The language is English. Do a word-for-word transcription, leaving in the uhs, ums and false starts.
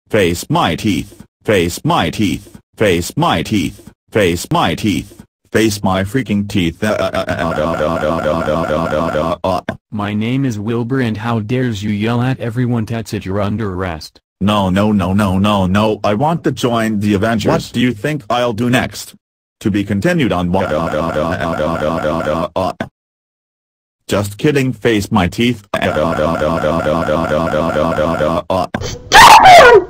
Face my teeth. Face my teeth. Face my teeth. Face my teeth. Face my freaking teeth. My name is Wilbur, and how dares you yell at everyone? That's it, you're under arrest. No no no no no no, I want to join the Avengers. What do you think I'll do next? To be continued on. Just kidding, face my teeth. Stop him!